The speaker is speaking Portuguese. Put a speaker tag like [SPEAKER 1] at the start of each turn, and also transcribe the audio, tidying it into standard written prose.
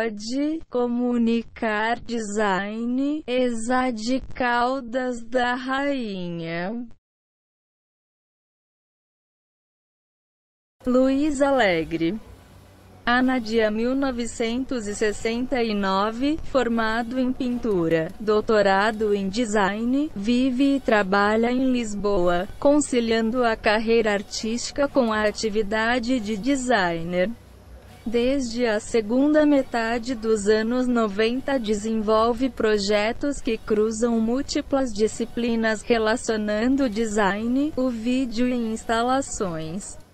[SPEAKER 1] pode comunicar design, Exa de Caldas da Rainha. Luiz Alegre. Anadia 1969, formado em pintura, doutorado em design, vive e trabalha em Lisboa, conciliando a carreira artística com a atividade de designer. Desde a segunda metade dos anos 90 desenvolve projetos que cruzam múltiplas disciplinas relacionando design, o vídeo e instalações.